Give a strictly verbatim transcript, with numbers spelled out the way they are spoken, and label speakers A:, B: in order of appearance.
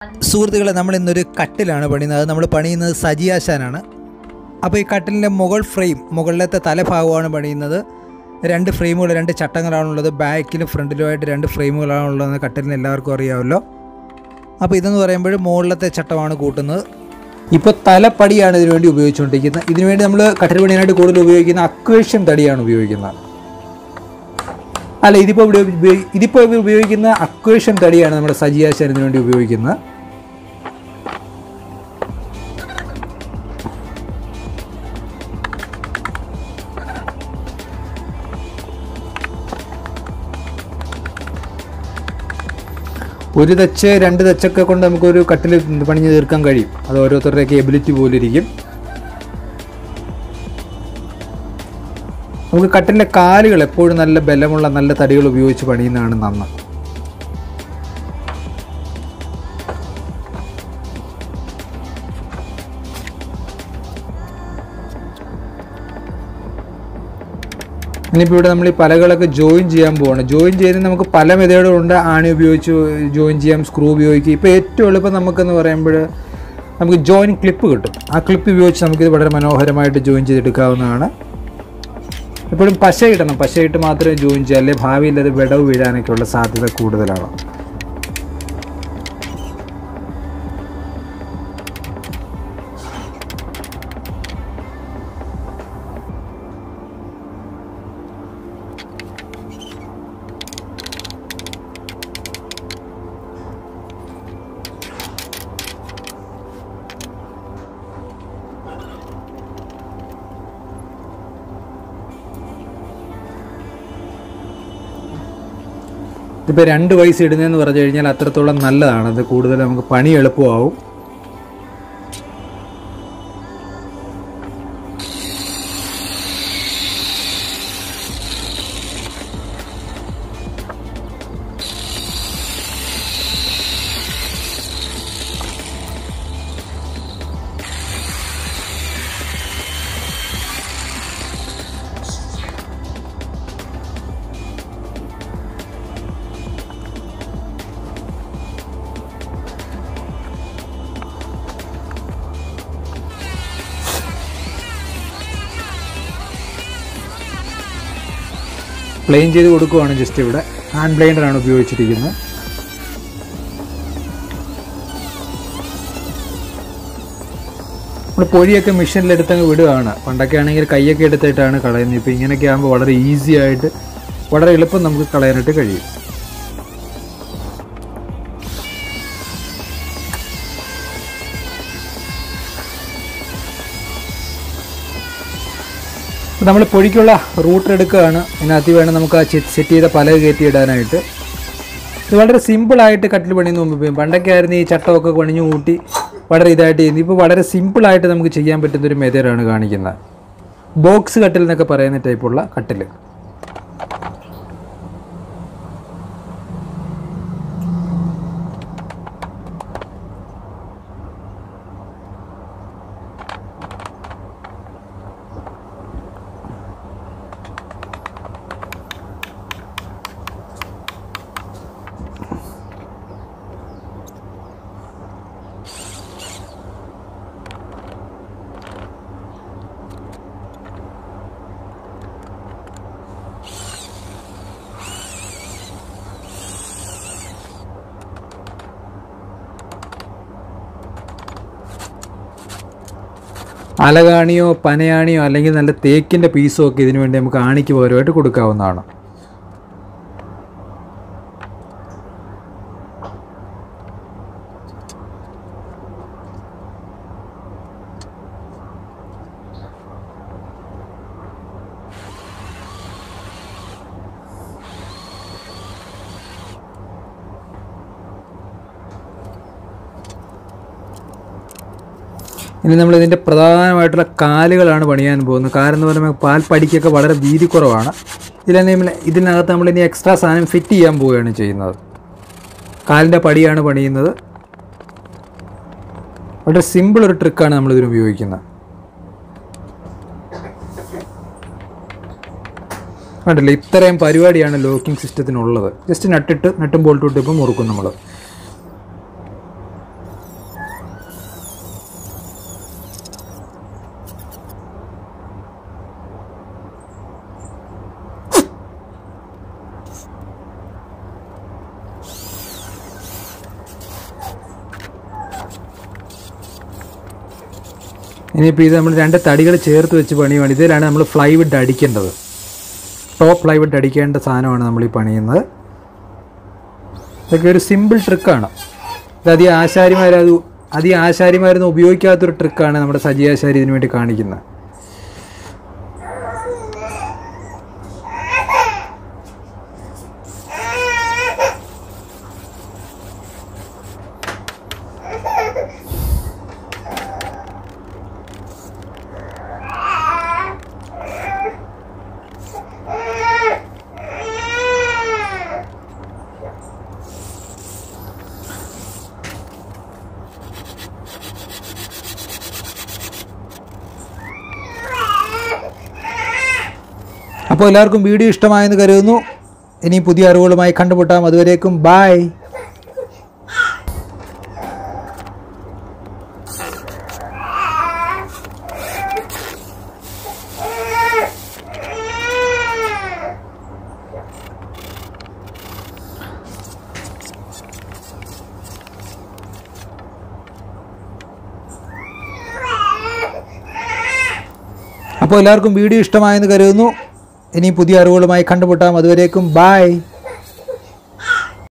A: സുഹൃത്തുക്കളെ, നമ്മൾ ഇന്നൊരു കട്ടിലാണ് പണിയുന്നത്. അത് നമ്മൾ പണിയുന്നത് സജിയാശാനാണ്. അപ്പോൾ ഈ കട്ടിലിൻ്റെ മുകൾ ഫ്രെയിം, മുകളിലത്തെ തലഭാഗമാണ് പണിയുന്നത്. രണ്ട് ഫ്രെയിമുകൾ, രണ്ട് ചട്ടങ്ങളാണുള്ളത്. ബാക്കിലും ഫ്രണ്ടിലുമായിട്ട് രണ്ട് ഫ്രെയിമുകളാണുള്ളതെന്ന് കട്ടിലിന് എല്ലാവർക്കും അറിയാമല്ലോ. അപ്പോൾ ഇതെന്ന് പറയുമ്പോൾ മുകളിലത്തെ ചട്ടമാണ് കൂട്ടുന്നത്. ഇപ്പോൾ തലപ്പടിയാണ് ഇതിനു വേണ്ടി ഉപയോഗിച്ചുകൊണ്ടിരിക്കുന്നത്. ഇതിനുവേണ്ടി നമ്മൾ കട്ടിൽ പണിയാനായിട്ട് കൂടുതൽ ഉപയോഗിക്കുന്ന അക്വേഷ്യം തടിയാണ് ഉപയോഗിക്കുന്നത്. അല്ല, ഇതിപ്പോൾ ഇവിടെ ഇതിപ്പോൾ ഉപയോഗിക്കുന്ന അക്വേഷ്യം തടിയാണ് നമ്മുടെ സജിയാശാൻ ഇതിനു വേണ്ടി ഉപയോഗിക്കുന്നത്. ഒരു തച്ച് രണ്ട് തച്ചൊക്കെ കൊണ്ട് നമുക്കൊരു കട്ടിൽ പണിഞ്ഞ് തീർക്കാൻ കഴിയും. അത് ഓരോരുത്തരുടെയൊക്കെ എബിലിറ്റി പോലെ ഇരിക്കും. നമുക്ക് കട്ടിലിൻ്റെ കാലുകൾ എപ്പോഴും നല്ല ബലമുള്ള നല്ല തടികൾ ഉപയോഗിച്ച് പണിയുന്നതാണ് നന്ന്. ഇനിയിപ്പോൾ ഇവിടെ നമ്മൾ ഈ പലകളൊക്കെ ജോയിൻ ചെയ്യാൻ പോവാണ്. ജോയിൻ ചെയ്യുന്നത് നമുക്ക് പല മെത്തേഡുകളുണ്ട്. ആണി ഉപയോഗിച്ച് ജോയിൻ ചെയ്യാം, സ്ക്രൂ ഉപയോഗിക്കും. ഇപ്പോൾ ഏറ്റവും എളുപ്പം നമുക്കെന്ന് പറയുമ്പോൾ നമുക്ക് ജോയിൻ ക്ലിപ്പ് കിട്ടും. ആ ക്ലിപ്പ് ഉപയോഗിച്ച് നമുക്കിത് വളരെ മനോഹരമായിട്ട് ജോയിൻ ചെയ്തെടുക്കാവുന്നതാണ്. എപ്പോഴും പശയിടണം. പശയിട്ട് മാത്രമേ ജോയിൻ ചെയ്യാം, അല്ലെങ്കിൽ ഭാവിയിൽ അത് വിടവ് വീഴാനൊക്കെയുള്ള സാധ്യത കൂടുതലാണ്. ഇപ്പോൾ രണ്ട് വയസ്സ് ഇടുന്നതെന്ന് പറഞ്ഞു കഴിഞ്ഞാൽ അത്രത്തോളം നല്ലതാണ്. അത് കൂടുതൽ നമുക്ക് പണി എളുപ്പമാവും. പ്ലെയിൻ ചെയ്ത് കൊടുക്കുകയാണ്. ജസ്റ്റ് ഇവിടെ ഹാൻഡ് ബ്ലെൻഡറാണ് ഉപയോഗിച്ചിരിക്കുന്നത്. നമ്മൾ പൊടിയൊക്കെ മെഷീനിലെടുത്തങ്ങ് വിടുകയാണ്. പണ്ടൊക്കെ ആണെങ്കിൽ കൈയൊക്കെ എടുത്തിട്ടാണ് കളയുന്നത്. ഇപ്പോൾ ഇങ്ങനെയൊക്കെ ആകുമ്പോൾ വളരെ ഈസി ആയിട്ട് വളരെ എളുപ്പം നമുക്ക് കളയാനായിട്ട് കഴിയും. നമ്മൾ പൊടിക്കുള്ള റൂട്ടർ എടുക്കുകയാണ്. ഇതിനകത്ത് വേണം നമുക്ക് ആ സെറ്റ് ചെയ്ത പലക കയറ്റി ഇടാനായിട്ട്. ഇത് വളരെ സിമ്പിളായിട്ട് കട്ടിൽ പണിയുന്ന മുമ്പ്, പണ്ടൊക്കെ ആയിരുന്നു ഈ ചട്ടമൊക്കെ പണിഞ്ഞു കൂട്ടി വളരെ ഇതായിട്ട് ചെയ്യുന്നത്. ഇപ്പോൾ വളരെ സിമ്പിളായിട്ട് നമുക്ക് ചെയ്യാൻ പറ്റുന്നൊരു മെത്തേഡാണ് കാണിക്കുന്നത്. ബോക്സ് കട്ടിൽ എന്നൊക്കെ പറയുന്ന ടൈപ്പുള്ള കട്ടിൽ. അലകാണിയോ പനയാണിയോ അല്ലെങ്കിൽ നല്ല തേക്കിൻ്റെ പീസോ ഒക്കെ ഇതിനു വേണ്ടി നമുക്ക് ആണിക്ക് പകരമായിട്ട് കൊടുക്കാവുന്നതാണ്. ഇനി നമ്മളിതിൻ്റെ പ്രധാനമായിട്ടുള്ള കാലുകളാണ് പണിയാൻ പോകുന്നത്. കാരണം എന്ന് പറയുമ്പോൾ പാൽപ്പടിക്കൊക്കെ വളരെ വീതി കുറവാണ്. ഇതിൽ ഇതിനകത്ത് നമ്മളിനി എക്സ്ട്രാ സാധനം ഫിറ്റ് ചെയ്യാൻ പോവുകയാണ് ചെയ്യുന്നത്. കാലിൻ്റെ പടിയാണ് പണിയുന്നത്. വളരെ സിമ്പിൾ ഒരു ട്രിക്കാണ് നമ്മളിതിന് ഉപയോഗിക്കുന്നത്. കണ്ടില്ലേ, ഇത്രയും പരിപാടിയാണ് ലോക്കിംഗ് സിസ്റ്റത്തിനുള്ളത്. ജസ്റ്റ് നട്ടിട്ട് നട്ടും ബോൾട്ടും ഇട്ട് ഇപ്പം മുറുക്കും നമ്മൾ. ഇനിയിപ്പോൾ ഇത് നമ്മൾ രണ്ട് തടികൾ ചേർത്ത് വെച്ച് പണിയുവാണ്. ഇതിലാണ് നമ്മൾ ഫ്ലൈവുഡ് അടിക്കേണ്ടത്. ടോപ്പ് പ്ലൈവുഡ് അടിക്കേണ്ട സാധനമാണ് നമ്മൾ ഈ പണിയുന്നത്. ഇതൊക്കെ ഒരു സിമ്പിൾ ട്രിക്കാണ്. ഇത് അധികം ആശാരിമാരത് അധികം ആശാരിമാരൊന്നും ഉപയോഗിക്കാത്തൊരു ട്രിക്കാണ് നമ്മുടെ സജി ആശാരി ഇതിനു വേണ്ടി കാണിക്കുന്നത്. അപ്പോൾ എല്ലാവർക്കും വീഡിയോ ഇഷ്ടമായെന്ന് കരുതുന്നു. ഇനി പുതിയ അറിവുകളുമായി കണ്ടുമുട്ടാം. അതുവരേക്കും ബൈ. അപ്പോൾ എല്ലാവർക്കും വീഡിയോ ഇഷ്ടമായെന്ന് കരുതുന്നു. ഇനി പുതിയ അറിവുകളുമായി കണ്ടുമുട്ടാം. അതുവരേക്കും ബൈ.